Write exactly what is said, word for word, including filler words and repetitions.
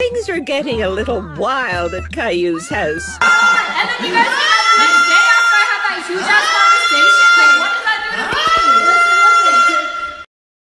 Things are getting a little wild at Caillou's house. And then you guys get up the next day.